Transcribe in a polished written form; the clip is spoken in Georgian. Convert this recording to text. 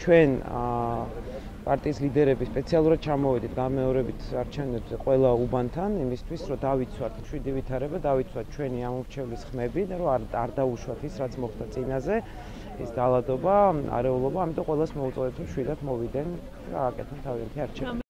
ჩვენ პარტიის ლიდერები სპეციალურად ჩამოვედით გამეორებით არჩევნებზე ყველა უბანთან იმისთვის, რომ დავიცვათ მშვიდი ვითარება, დავიცვათ ჩვენი ამორჩევლის ხმები და რომ არ დაუშვათ ის, რაც მოხდა წინაზე, ის დალადობა, არეულობა, ამიტომ ყველას მოუწოდეთ, რომ შვიდად მოვიდნენ და აკეთონ თავიანთი არჩევნები.